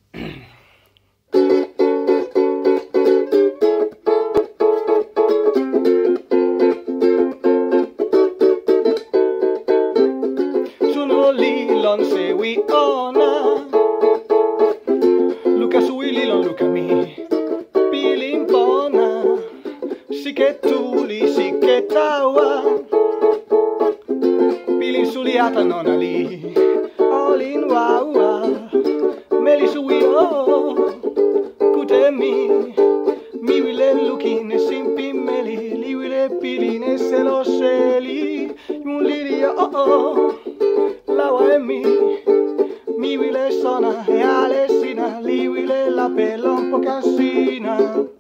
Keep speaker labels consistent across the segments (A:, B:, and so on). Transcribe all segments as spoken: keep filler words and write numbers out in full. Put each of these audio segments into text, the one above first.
A: Sono lilon sewi ona, Luca sui lilon Luca mi pilin pona, si che tuli si che tawa, pilin suliata nona li, olin wawa, meli sui o, kutemi, mi wile lukine simpi meli, li wile piline se lo seli, un lirio oh oh. Lawa e mi, mi wile sona e alessina, li wile la pelo un po' cassina.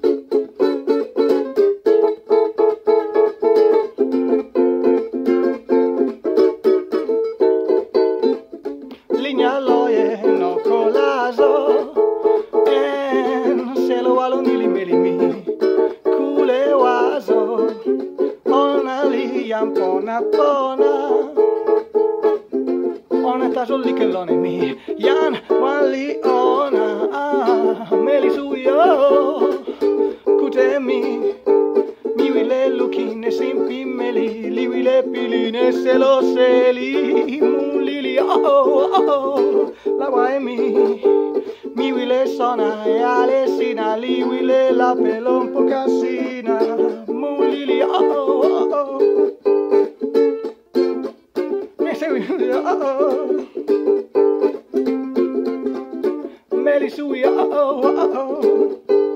A: Ligna loie no colaso, en se lo aloni li meli mi, cule waso, ona li yampona pona. Ona taso li che lone mi, yan wali ona, ah, meli suyo, kutemi, mi wile lukine simpi meli, li wile piline se lo seli, mu lili oh oh oh, la wae mi, mi wile sona e alessina, li wile la pelo un po' cassina, mu lili oh oh oh. Oh, Meli sui oh oh oh.